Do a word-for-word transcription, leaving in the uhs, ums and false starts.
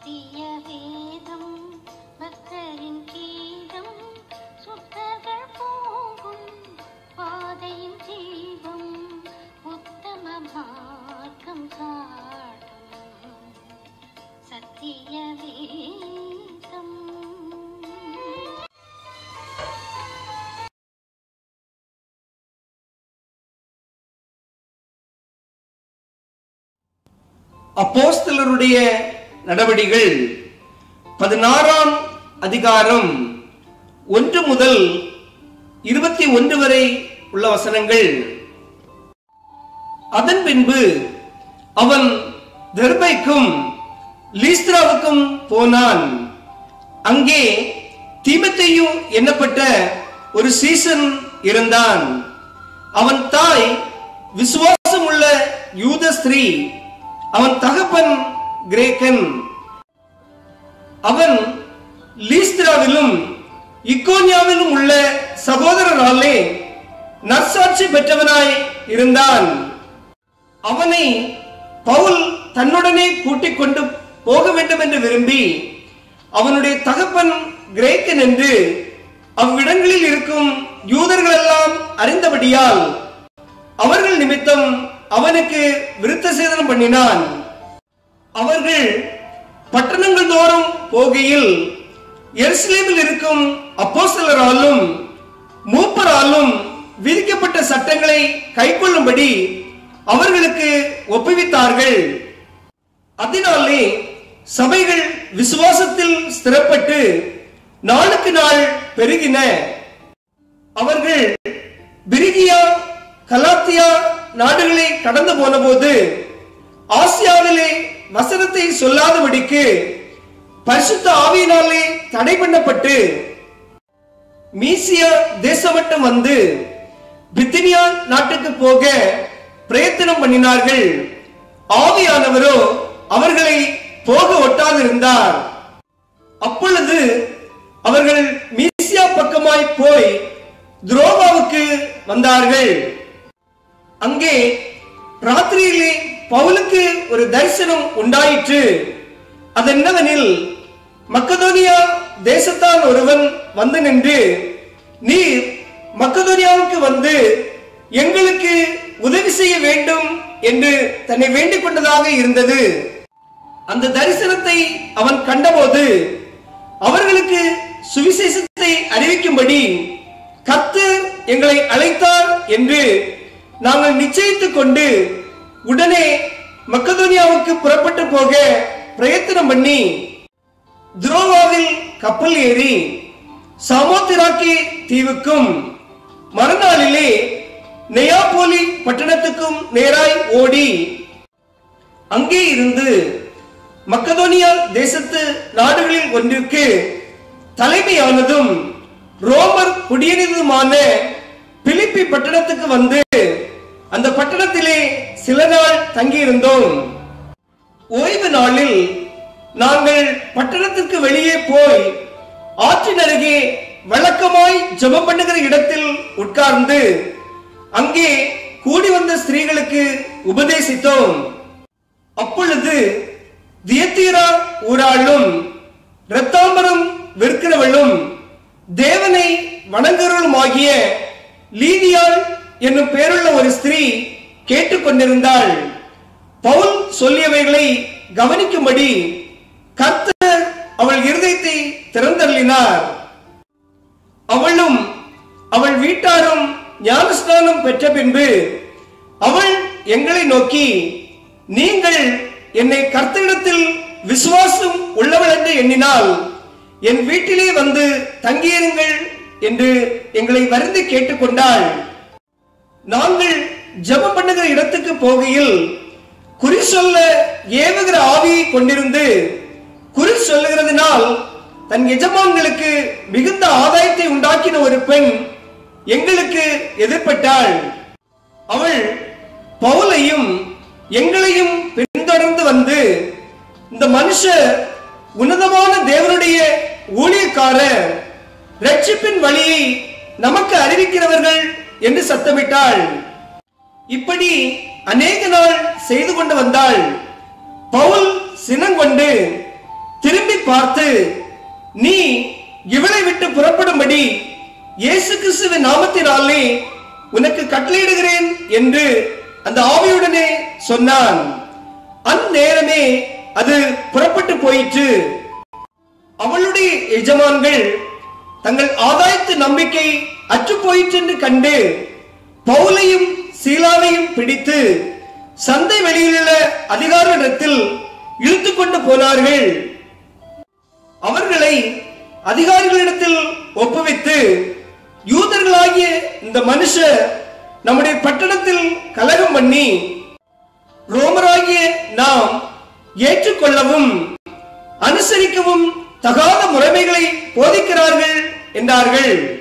சத்திய வேதம் பக்தரின் கீதம் சுத்தர்கள் போகும் பாதையின் ஜீவம் உத்தம மார்க்கம் காட்டும் சத்திய வேதம். அப்போஸ்தலருடைய நடவடிக்கைகள் பதினாறாம் அதிகாரம் ஒன்று முதல் இருபத்தி ஒன்று வரை உள்ள வசனங்கள். அதன் பின்பு அவன் தெர்பைக்கும் லீஸ்திராவுக்கும் போனான். அங்கே தீமோத்தேயு என்னப்பட்ட ஒரு சீசன் இருந்தான். அவன் தாய் விசுவாசம் உள்ள யூத ஸ்திரீ, அவன் தகப்பன் கிரேக்கன். அவன் லீஸ்திராவிலும் இக்கோனியாவிலும் உள்ள சகோதரராலே நற்சாட்சி பெற்றவனாய் இருந்தான். அவனை பவுல் தன்னுடனே கூட்டிக் கொண்டு போக வேண்டும் என்று விரும்பி, அவனுடைய தகப்பன் கிரேக்கன் என்று அவ்விடங்களில் இருக்கும் யூதர்கள் எல்லாம் அறிந்தபடியால் அவர்கள் நிமித்தம் அவனுக்கு விருத்த சேதனம் பண்ணினான். அவர்கள் பட்டணங்கள் தோறும் போகையில் எருசலேமில் இருக்கும் அப்போஸ்தலராலும் மூப்பராலும் விதிக்கப்பட்ட சட்டங்களை கைக்கொள்ளும்படி அவர்களுக்கு ஒப்புவித்தார்கள். அதனாலே சபைகள் விசுவாசத்தில் ஸ்திரப்பட்டு நாளுக்கு நாள் பெருகின. அவர்கள் பிரிகியா கலாத்தியா நாடுகளை கடந்து போன போது ஆசியாவிலே வசனத்தை சொல்லாதபடிக்கு பரிசுத்த ஆவியினாலே தடை பண்ணப்பட்டு மீசியா தேசவட்டம் வந்து பித்தினியா நாட்டுக்கு போக பிரயத்தனம் பண்ணினார்கள். ஆவியானவரோ அவர்களை போக ஒட்டாதிருந்தார். அப்பொழுது அவர்கள் மீசியா பக்கமாய் போய் துரோவாவுக்கு வந்தார்கள். அங்கே ராத்திரியிலே பவுலுக்கு ஒரு தரிசனம் உண்டாயிற்று. அதென்னவெனில், மக்கதோனியா தேசத்தான் ஒருவன் வந்து நின்று, நீர் மக்கதோனியாவுக்கு வந்து எங்களுக்கு உதவி செய்ய வேண்டும் என்று தன்னை வேண்டிக் கொண்டதாக இருந்தது. அந்த தரிசனத்தை அவன் கண்டபோது அவர்களுக்கு சுவிசேஷத்தை அறிவிக்கும்படி கர்த்தர் எங்களை அழைத்தார் என்று நாங்கள் நிச்சயித்துக் கொண்டு உடனே மக்கதோனியாவுக்கு புறப்பட்டு போக பிரயத்தனம் பண்ணி துரோவாவில் கப்பல் ஏறி சாமோத்திராக்கி தீவுக்கும் மறுநாளிலே நெயாபோலி பட்டணத்துக்கும் நேராய் ஓடி அங்கே இருந்து மக்கதோனியா தேசத்து நாடுகளில் ஒன்றிற்கு தலைமையானதும் ரோமர் குடியேறியதுமான பிலிப்பி பட்டணத்துக்கு வந்து அந்த பட்டணத்திலே சில நாள் தங்கியிருந்தோம். ஓய்வு நாளில் நாங்கள் பட்டணத்திற்கு வெளியே போய் ஆற்றின் அருகே வழக்கமாய் ஜெபம் பண்ணுகிற இடத்தில் உட்கார்ந்து அங்கே கூடி வந்த ஸ்திரீகளுக்கு உபதேசித்தோம். அப்பொழுது தியத்தீரா ஊராளும் இரத்தாம்பரம் விற்கிறவளும் தேவனை வணங்குறவளுமாகிய லீதியாள் என்னும் பேருள்ள ஒரு ஸ்திரீ கேட்டுக்கொண்டிருந்தாள். பவுல் சொல்லியவைகளை கவனிக்கும்படி கர்த்தர் அவள் இருதயத்தை திறந்தருளினார். அவளும் அவள் வீட்டாரும் ஞானஸ்நானம் பெற்ற பின்பு அவள் எங்களை நோக்கி, நீங்கள் என்னை கர்த்தரிடத்தில் விசுவாசம் உள்ளவள் என்று எண்ணினால் என் வீட்டிலே வந்து தங்கியிருங்கள் என்று எங்களை வருந்தி கேட்டுக்கொண்டாள். நாங்கள் ஜெபம் பண்ணுகிற இடத்துக்கு போகையில் குறி சொல்ல ஏவுகிற ஆவியை கொண்டிருந்து குறி சொல்லுகிறதுனால் தன் எஜமான்களுக்கு மிகுந்த ஆதாயத்தை உண்டாக்கின ஒரு பெண் எங்களுக்கு எதிர்பட்டாள். அவள் பவுலையும் எங்களையும் பின்தொடர்ந்து வந்து, இந்த மனுஷர் உன்னதமான தேவனுடைய ஊழியக்காரர், ரட்சிப்பின் வழியை நமக்கு அறிவிக்கிறவர்கள் என்று சத்தமிட்டாள். இப்படி அநேக நாள் செய்து கொண்டு வந்தாள். பவுல் சினங்கொண்டு, பார்த்து, நீ இவளை விட்டு புறப்படும்படி இயேசு கிறிஸ்துவின் நாமத்தினாலே உனக்கு கட்டளையிடுகிறேன் என்று அந்த ஆவியுடனே சொன்னான். அந்நேரமே அது புறப்பட்டு போயிற்று. அவளுடைய எஜமான்கள் தங்கள் ஆதாயத்து நம்பிக்கை அற்று போயிற்று என்று கண்டு பவுலையும் சீலாவையும் பிடித்து சந்தை வெளியிலுள்ள அதிகாரிடத்தில் இழுத்துக் கொண்டு போனார்கள். அவர்களை அதிகாரிகளிடத்தில் ஒப்புவித்து, யூதர்களாகிய இந்த மனுஷர் நம்முடைய பட்டணத்தில் கலகம் பண்ணி ரோமராகிய நாம் ஏற்றுக்கொள்ளவும் அனுசரிக்கவும் தகாத முறைமைகளை போதிக்கிறார்கள் என்றார்கள்.